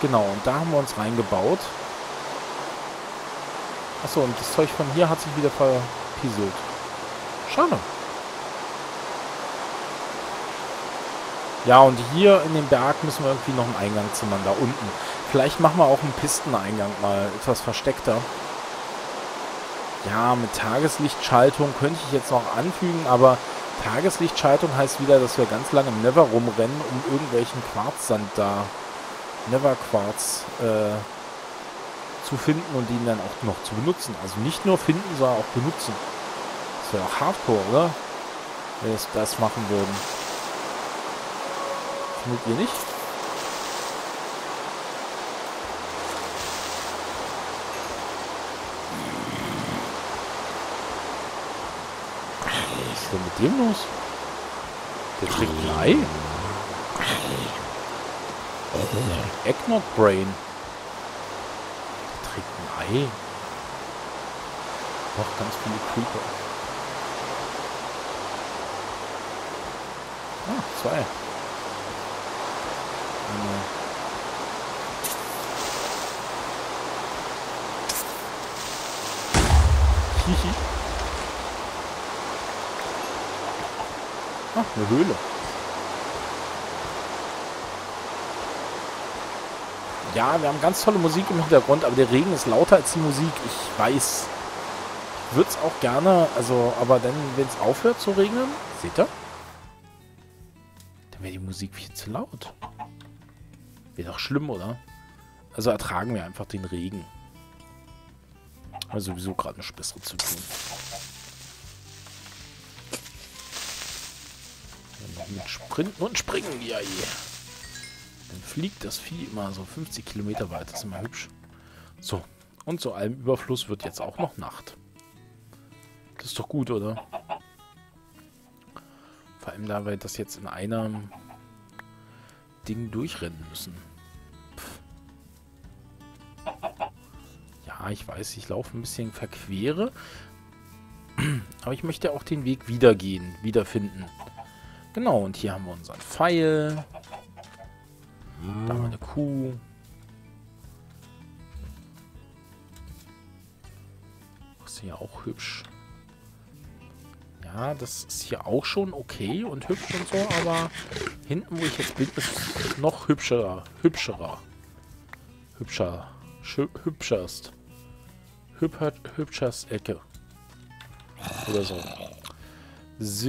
Genau, und da haben wir uns reingebaut. Achso, und das Zeug von hier hat sich wieder verpieselt. Schade. Ja, und hier in den Berg müssen wir irgendwie noch einen Eingang zimmern, da unten. Vielleicht machen wir auch einen Pisteneingang mal etwas versteckter. Ja, mit Tageslichtschaltung könnte ich jetzt noch anfügen, aber Tageslichtschaltung heißt wieder, dass wir ganz lange im Nether rumrennen, um irgendwelchen Quarzsand da, Nether-Quarz, zu finden und ihn dann auch noch zu benutzen. Also nicht nur finden, sondern auch benutzen. Das wäre auch Hardcore, oder? Wenn wir das machen würden. Findet ihr nicht? Was ist denn mit dem los? Der trinkt ein Ei? Eggnog Brain. Der trinkt ein Ei. Noch ganz viele Creeper. Ah, 2. Hihi. Ah, eine Höhle. Ja, wir haben ganz tolle Musik im Hintergrund, aber der Regen ist lauter als die Musik. Ich weiß. Ich würde es auch gerne, also, aber dann, wenn es aufhört zu regnen, seht ihr? Dann wäre die Musik viel zu laut. Wäre doch schlimm, oder? Also ertragen wir einfach den Regen. Also sowieso gerade nichts Besseres zu tun. Noch mit Sprinten und Springen, ja. Dann fliegt das Vieh immer so 50 Kilometer weit. Das ist immer hübsch. So, und zu allem Überfluss wird jetzt auch noch Nacht. Das ist doch gut, oder? Vor allem, da wir das jetzt in einem Ding durchrennen müssen. Pff. Ja, ich weiß, ich laufe ein bisschen verquere. Aber ich möchte auch den Weg wiederfinden. Genau, und hier haben wir unseren Pfeil. Da haben wir eine Kuh. Das ist hier auch hübsch. Ja, das ist hier auch schon okay und hübsch und so, aber hinten, wo ich jetzt bin, ist noch hübscherst. Hübschers Ecke. Oder so. So.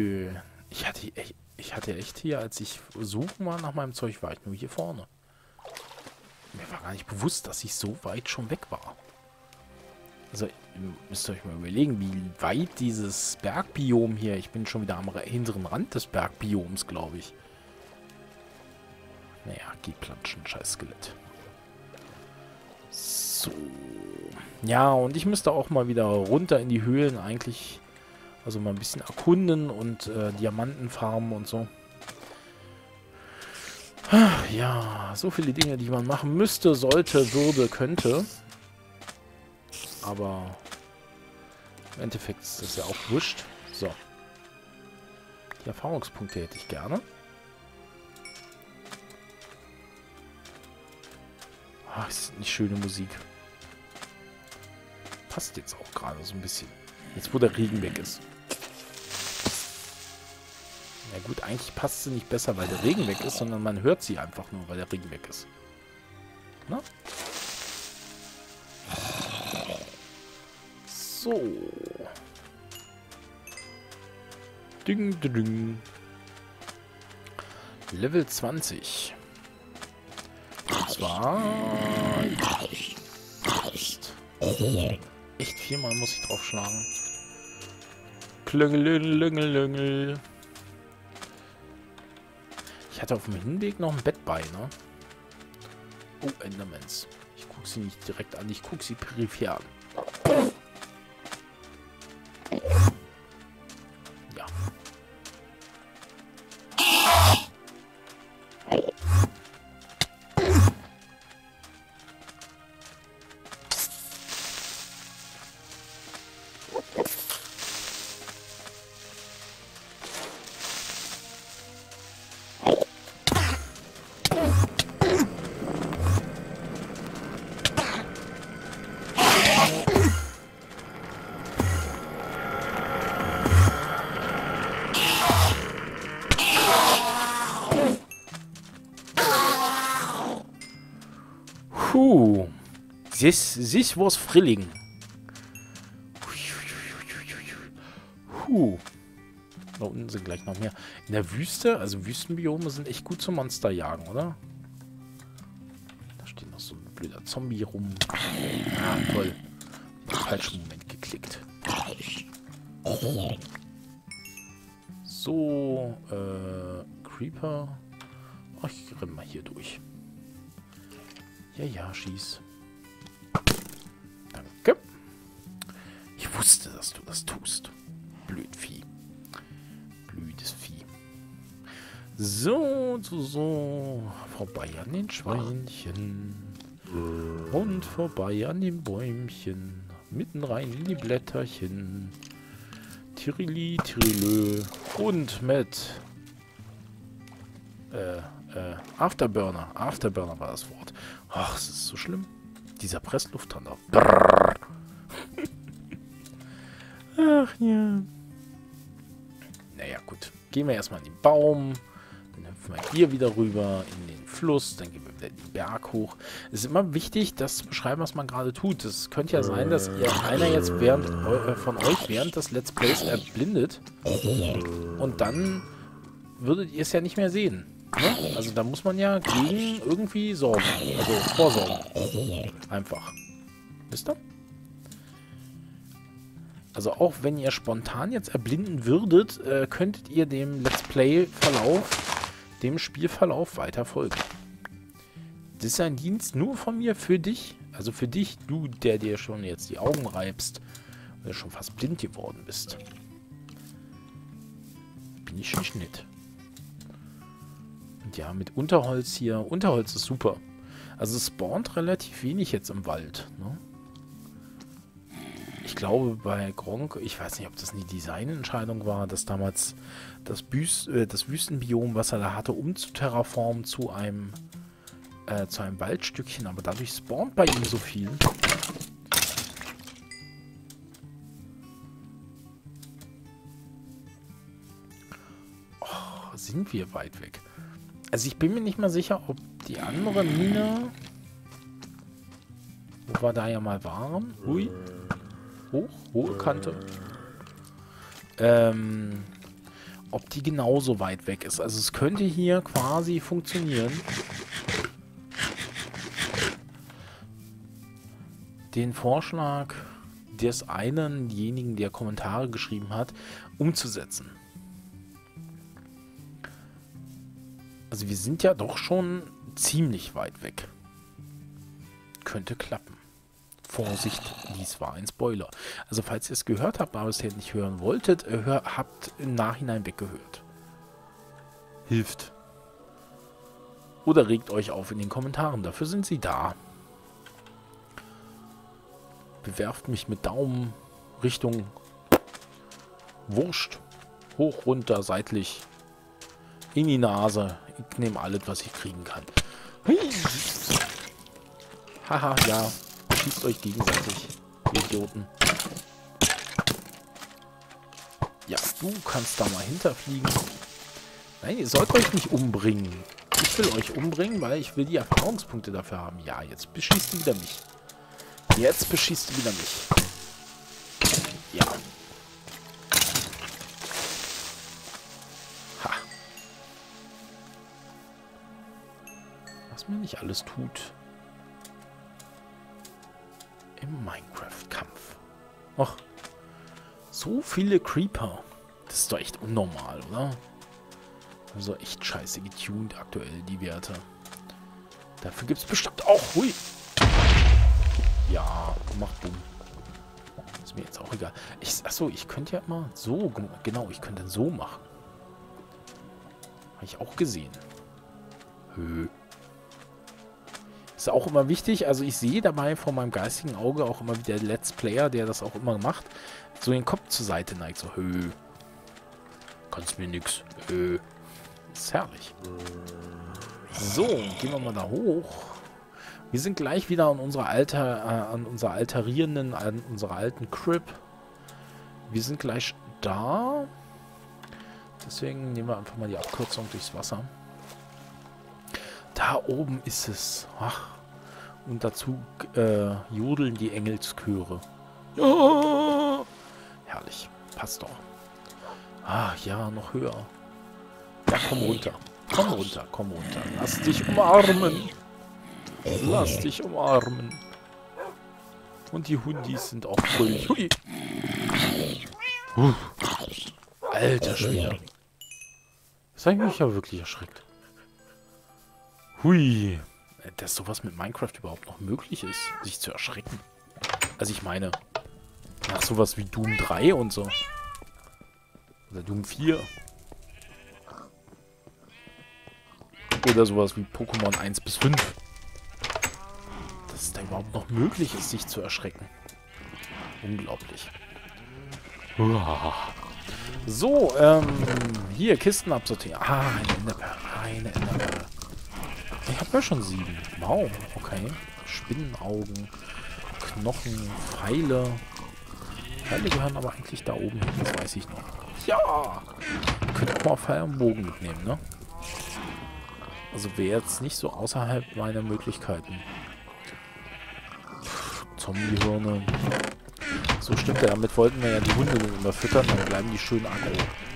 Ich hatte echt hier, als ich suchen war nach meinem Zeug, war ich nur hier vorne. Mir war gar nicht bewusst, dass ich so weit schon weg war. Also, ihr müsst euch mal überlegen, wie weit dieses Bergbiom hier... Ich bin schon wieder am hinteren Rand des Bergbioms, glaube ich. Naja, geh planschen, scheiß Skelett. So. Ja, und ich müsste auch mal wieder runter in die Höhlen eigentlich... Also mal ein bisschen erkunden und Diamanten farmen und so. Ja, so viele Dinge, die man machen müsste, sollte, würde, könnte. Aber im Endeffekt ist das ja auch wurscht. So. Die Erfahrungspunkte hätte ich gerne. Ach, ist nicht schöne Musik. Passt jetzt auch gerade so ein bisschen. Jetzt, wo der Regen weg ist. Ja gut, eigentlich passt sie nicht besser, weil der Regen weg ist, sondern man hört sie einfach nur, weil der Regen weg ist. Na? So. Ding, ding. Level 20. Und zwar... Echt viermal muss ich draufschlagen. Klüngelüngelüngel. Ich hatte auf dem Hinweg noch ein Bett bei, ne? Oh, Endermans. Ich gucke sie nicht direkt an, ich gucke sie peripher an. Ja. Puh. This was thrilling. Puh. Da unten sind gleich noch mehr. In der Wüste, also Wüstenbiome sind echt gut zum Monsterjagen, oder? Da steht noch so ein blöder Zombie rum. Ah, toll. Im falschen Moment geklickt. So, Creeper. Ach, ich renn mal hier durch. Ja, ja, schieß. Danke. Ich wusste, dass du das tust. Blödvieh. Blödes Vieh. So. Vorbei an den Schweinchen. Und vorbei an den Bäumchen. Mitten rein in die Blätterchen. Tirili, Tirilö. Und mit Afterburner. Afterburner war das Wort. Ach, es ist so schlimm. Dieser Presslufthanter. Brrr. Ach ja. Naja, gut. Gehen wir erstmal in den Baum. Dann hüpfen wir hier wieder rüber in den Fluss. Dann gehen wir wieder den Berg hoch. Es ist immer wichtig, das zu beschreiben, was man gerade tut. Es könnte ja sein, dass einer jetzt von euch während des Let's Plays erblindet. Und dann würdet ihr es ja nicht mehr sehen. Ne? Also da muss man ja gegen irgendwie sorgen. Also vorsorgen. Einfach. Wisst ihr? Also auch wenn ihr spontan jetzt erblinden würdet, könntet ihr dem Let's Play-Verlauf, dem Spielverlauf weiter folgen. Das ist ein Dienst nur von mir für dich. Also für dich, du, der dir schon jetzt die Augen reibst, weil du schon fast blind geworden bist. Bin ich nicht nett. Und ja, mit Unterholz hier. Unterholz ist super. Also es spawnt relativ wenig jetzt im Wald. Ne? Ich glaube bei Gronkh, ich weiß nicht, ob das eine Designentscheidung war, dass damals das Wüstenbiom, was er da hatte, umzuterraformen zu einem Waldstückchen, aber dadurch spawnt bei ihm so viel. Oh, sind wir weit weg. Also ich bin mir nicht mal sicher, ob die andere Mine, wo wir da ja mal waren, hui, hohe Kante, ob die genauso weit weg ist. Also es könnte hier quasi funktionieren, den Vorschlag des einenjenigen, der Kommentare geschrieben hat, umzusetzen. Also wir sind ja doch schon ziemlich weit weg. Könnte klappen. Vorsicht, dies war ein Spoiler. Also falls ihr es gehört habt, aber es nicht hören wolltet, habt im Nachhinein weggehört. Hilft. Oder regt euch auf in den Kommentaren. Dafür sind sie da. Bewerft mich mit Daumen Richtung Wurst. Hoch, runter, seitlich. In die Nase. Ich nehme alles, was ich kriegen kann. Haha, ja. Schießt euch gegenseitig, ihr Idioten. Ja, du kannst da mal hinterfliegen. Nein, ihr sollt euch nicht umbringen. Ich will euch umbringen, weil ich will die Erfahrungspunkte dafür haben. Ja, jetzt beschießt du wieder mich. Jetzt beschießt du wieder mich. Ja. Ha. Was man nicht alles tut. Im Minecraft-Kampf. Och. So viele Creeper. Das ist doch echt unnormal, oder? Also echt scheiße getuned aktuell, die Werte. Dafür gibt es bestimmt auch... Hui. Ja, macht Bumm. Ist mir jetzt auch egal. Achso, ich könnte ja immer so... Genau, ich könnte so machen. Habe ich auch gesehen. Ist auch immer wichtig. Also ich sehe dabei vor meinem geistigen Auge auch immer wieder Let's Player, der das auch immer macht, so den Kopf zur Seite neigt. So, kannst mir nix. Ist herrlich. So, gehen wir mal da hoch. Wir sind gleich wieder an unserer unserer alten Crib. Wir sind gleich da. Deswegen nehmen wir einfach mal die Abkürzung durchs Wasser. Da oben ist es. Ach. Und dazu jodeln die Engelschöre. Ja! Herrlich. Passt doch. Ah, ja, noch höher. Ja, komm runter. Komm runter, komm runter. Lass dich umarmen. Lass dich umarmen. Und die Hundis sind auch fröhlich. Hui. Alter Schwede. Das hat mich ja wirklich erschreckt. Hui. Dass sowas mit Minecraft überhaupt noch möglich ist, sich zu erschrecken. Also ich meine, nach sowas wie Doom 3 und so. Oder Doom 4. Oder sowas wie Pokémon 1 bis 5. Dass es da überhaupt noch möglich ist, sich zu erschrecken. Unglaublich. Uah. So, hier, Kisten absortieren. Ah, eine Enderperle. Eine Enderperle. Ich habe ja schon 7. Wow, okay. Spinnenaugen, Knochen, Pfeile. Pfeile gehören aber eigentlich da oben hin, das weiß ich noch. Ja! Ich könnte auch mal Pfeil und Bogen mitnehmen, ne? Also wäre jetzt nicht so außerhalb meiner Möglichkeiten. Zombiehirne. So stimmt ja, damit wollten wir ja die Hunde immer füttern, dann bleiben die schön aggro.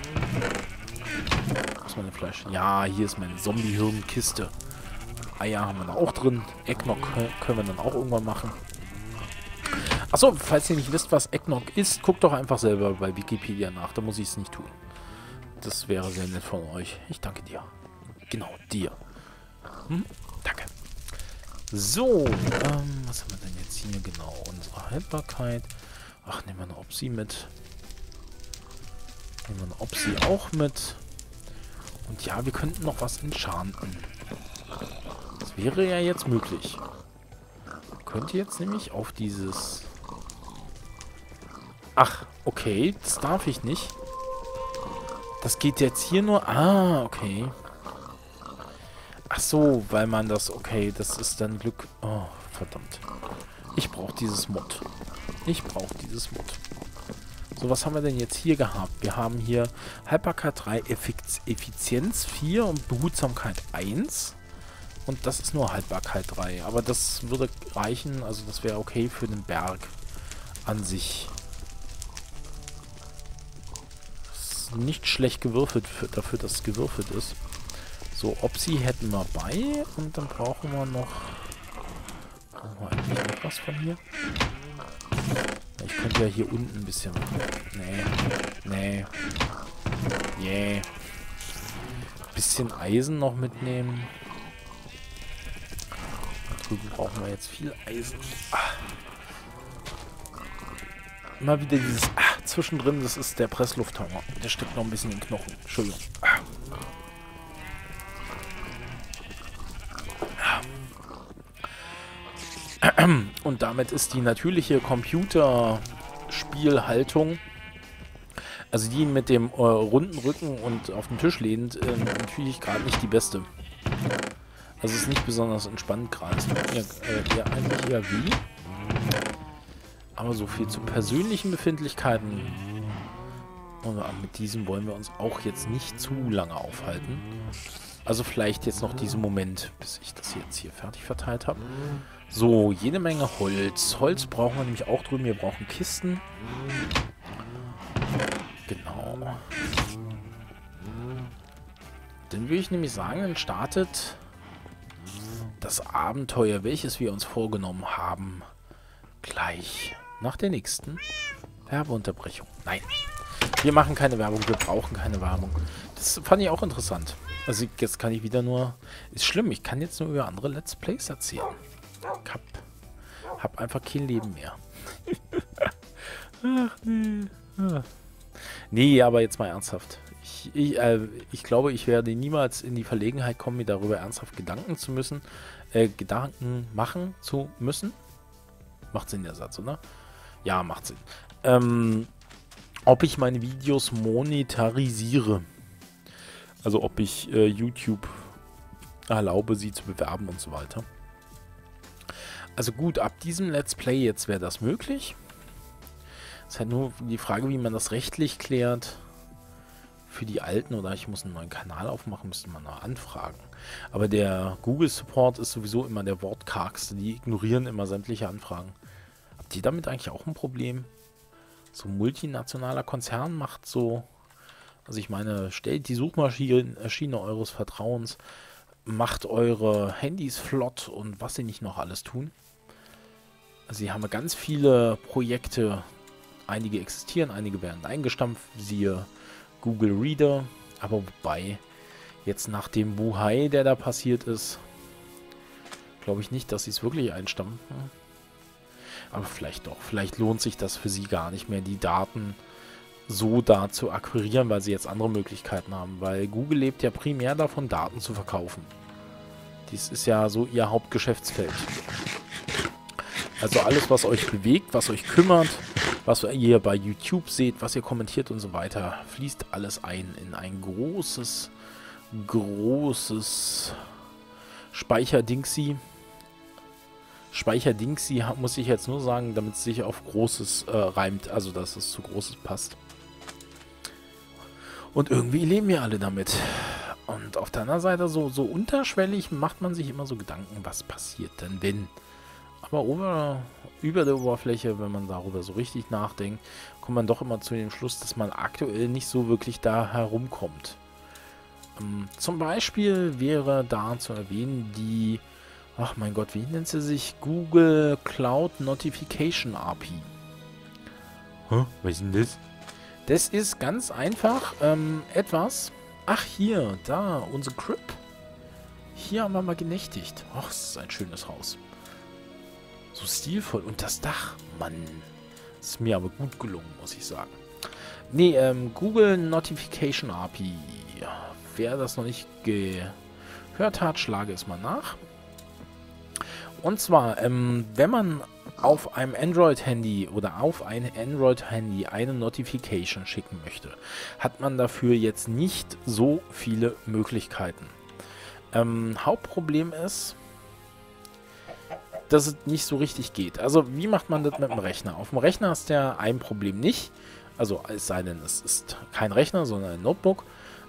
Wo ist meine Fleisch? Ja, hier ist meine Zombie-Hirn-Kiste. Eier haben wir da auch drin. Eggnog können wir dann auch irgendwann machen. Achso, falls ihr nicht wisst, was Eggnog ist, guckt doch einfach selber bei Wikipedia nach. Da muss ich es nicht tun. Das wäre sehr nett von euch. Ich danke dir. Genau, dir. Danke. So, was haben wir denn jetzt hier genau? Unsere Haltbarkeit. Ach, nehmen wir eine Opsi mit. Nehmen wir eine Opsi auch mit. Und ja, wir könnten noch was enchanten. Das wäre ja jetzt möglich. Könnte jetzt nämlich auf dieses... Ach, okay, das darf ich nicht. Das geht jetzt hier nur... Ah, okay. Ach so, weil man das... Okay, das ist dann Glück... Oh, verdammt. Ich brauche dieses Mod. Ich brauche dieses Mod. So, was haben wir denn jetzt hier gehabt? Wir haben hier Haltbarkeit 3, Effizienz 4 und Behutsamkeit 1. Und das ist nur Haltbarkeit 3. Aber das würde reichen, also das wäre okay für den Berg an sich. Ist nicht schlecht gewürfelt dafür, dass es gewürfelt ist. So, Opsi hätten wir bei. Und dann brauchen wir noch... Brauchen wir eigentlich noch was von hier? Ich könnte ja hier unten ein bisschen... Nee. Yeah. Bisschen Eisen noch mitnehmen. Da drüben brauchen wir jetzt viel Eisen. Immer wieder dieses... zwischendrin, das ist der Presslufthammer. Der steckt noch ein bisschen in den Knochen. Entschuldigung. Und damit ist die natürliche Computerspielhaltung, also die mit dem runden Rücken und auf den Tisch lehnt, natürlich gerade nicht die beste. Also es ist nicht besonders entspannt gerade. Es ist eigentlich eher wie. Aber so viel zu persönlichen Befindlichkeiten. Und mit diesem wollen wir uns auch jetzt nicht zu lange aufhalten. Also vielleicht jetzt noch diesen Moment, bis ich das jetzt hier fertig verteilt habe. So, jede Menge Holz. Holz brauchen wir nämlich auch drüben. Wir brauchen Kisten. Genau. Dann würde ich nämlich sagen, dann startet das Abenteuer, welches wir uns vorgenommen haben, gleich nach der nächsten Werbeunterbrechung. Nein, wir machen keine Werbung, wir brauchen keine Werbung. Das fand ich auch interessant. Also jetzt kann ich wieder nur... Ist schlimm, ich kann jetzt nur über andere Let's Plays erzählen. Hab einfach kein Leben mehr. Ach nee. Nee, aber jetzt mal ernsthaft. Ich glaube, ich werde niemals in die Verlegenheit kommen, mir darüber ernsthaft Gedanken machen zu müssen. Macht Sinn, der Satz, oder? Ja, macht Sinn. Ob ich meine Videos monetarisiere. Also ob ich YouTube erlaube, sie zu bewerben und so weiter. Also gut, ab diesem Let's Play jetzt wäre das möglich. Es ist halt nur die Frage, wie man das rechtlich klärt. für die alten oder ich muss einen neuen Kanal aufmachen, müsste man noch anfragen. Aber der Google Support ist sowieso immer der wortkargste. Die ignorieren immer sämtliche Anfragen. Habt ihr damit eigentlich auch ein Problem? So ein multinationaler Konzern macht so, also ich meine, stellt die Suchmaschine eures Vertrauens, macht eure Handys flott und was sie nicht noch alles tun. Also sie haben ganz viele Projekte, einige existieren, einige werden eingestampft, siehe Google Reader, aber wobei, jetzt nach dem Buhai, der da passiert ist, glaube ich nicht, dass sie es wirklich einstampfen. Aber vielleicht doch, vielleicht lohnt sich das für sie gar nicht mehr, die Daten so da zu akquirieren, weil sie jetzt andere Möglichkeiten haben, weil Google lebt ja primär davon, Daten zu verkaufen. Dies ist ja so ihr Hauptgeschäftsfeld. Also alles, was euch bewegt, was euch kümmert, was ihr bei YouTube seht, was ihr kommentiert und so weiter, fließt alles ein in ein großes Speicherdingsy. Speicherdingsy muss ich jetzt nur sagen, damit es sich auf Großes reimt, also dass es zu Großes passt. Und irgendwie leben wir alle damit. Und auf der anderen Seite, so unterschwellig macht man sich immer so Gedanken, was passiert denn, wenn? Aber über der Oberfläche, wenn man darüber so richtig nachdenkt, kommt man doch immer zu dem Schluss, dass man aktuell nicht so wirklich da herumkommt. Zum Beispiel wäre da zu erwähnen die, ach mein Gott, wie nennt sie sich? Google Cloud Notification API. Hä? Was ist denn das? Das ist ganz einfach etwas. Ach hier, da, unsere Crib. Hier haben wir mal genächtigt. Ach, das ist ein schönes Haus. So stilvoll. Und das Dach, Mann. Das ist mir aber gut gelungen, muss ich sagen. Nee, Google Notification API. Wer das noch nicht gehört hat, schlage es mal nach. Und zwar, wenn man auf einem Android-Handy oder auf ein Android-Handy eine Notification schicken möchte, hat man dafür jetzt nicht so viele Möglichkeiten. Hauptproblem ist, dass es nicht so richtig geht. Also, wie macht man das mit dem Rechner? Auf dem Rechner ist ja ein Problem nicht. Also, es sei denn, es ist kein Rechner, sondern ein Notebook.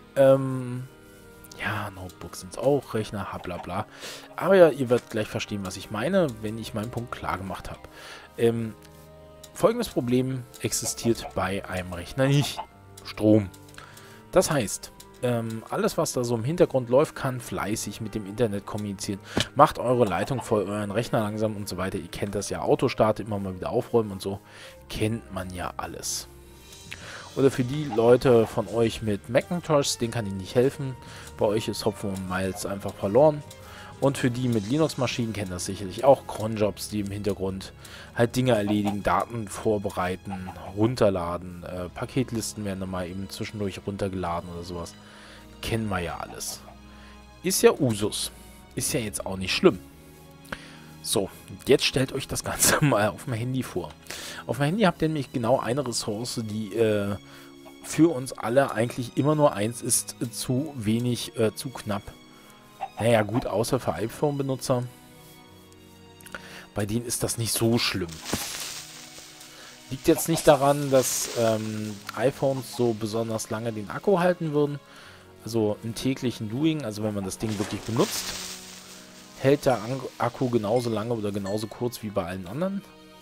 Ja, Notebooks sind es auch, Rechner, bla bla. Aber ja, ihr werdet gleich verstehen, was ich meine, wenn ich meinen Punkt klar gemacht habe. Folgendes Problem existiert bei einem Rechner nicht. Strom. Das heißt, alles, was da so im Hintergrund läuft, kann fleißig mit dem Internet kommunizieren. Macht eure Leitung voll, euren Rechner langsam und so weiter. Ihr kennt das ja, Autostart, immer mal wieder aufräumen und so. Kennt man ja alles. Oder für die Leute von euch mit Macintosh, denen kann ich nicht helfen. Bei euch ist Hopfen und Malz einfach verloren. Und für die mit Linux-Maschinen kennen das sicherlich auch. Cronjobs, die im Hintergrund halt Dinge erledigen, Daten vorbereiten, runterladen. Paketlisten werden dann mal eben zwischendurch runtergeladen oder sowas. Kennen wir ja alles. Ist ja Usus. Ist ja jetzt auch nicht schlimm. So, jetzt stellt euch das Ganze mal auf dem Handy vor. Auf dem Handy habt ihr nämlich genau eine Ressource, die für uns alle eigentlich immer nur eins ist, zu wenig, zu knapp. Naja gut, außer für iPhone-Benutzer. Bei denen ist das nicht so schlimm. Liegt jetzt nicht daran, dass iPhones so besonders lange den Akku halten würden. Also im täglichen Doing, also wenn man das Ding wirklich benutzt, hält der Akku genauso lange oder genauso kurz wie bei allen anderen.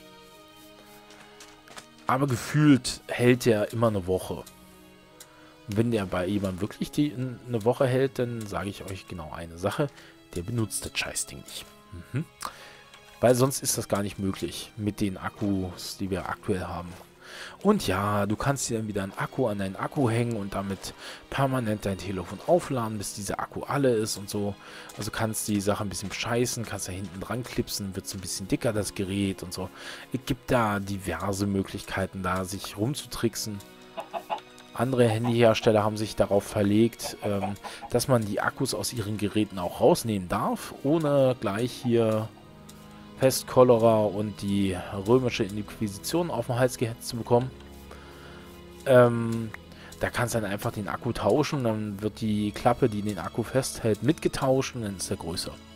Aber gefühlt hält der immer eine Woche. Und wenn der bei jemandem wirklich eine Woche hält, dann sage ich euch genau eine Sache. Der benutzt das Scheißding nicht. Weil sonst ist das gar nicht möglich mit den Akkus, die wir aktuell haben. Und ja, du kannst dir dann wieder einen Akku an deinen Akku hängen und damit permanent dein Telefon aufladen, bis dieser Akku alle ist und so. Also kannst die Sache ein bisschen bescheißen, kannst da hinten dran klipsen, wird so ein bisschen dicker das Gerät und so. Es gibt da diverse Möglichkeiten, da sich rumzutricksen. Andere Handyhersteller haben sich darauf verlegt, dass man die Akkus aus ihren Geräten auch rausnehmen darf, ohne gleich hier Pest, Cholera und die römische Inquisition auf den Hals gehetzt zu bekommen. Da kannst du dann einfach den Akku tauschen, dann wird die Klappe, die den Akku festhält, mitgetauscht und dann ist er größer.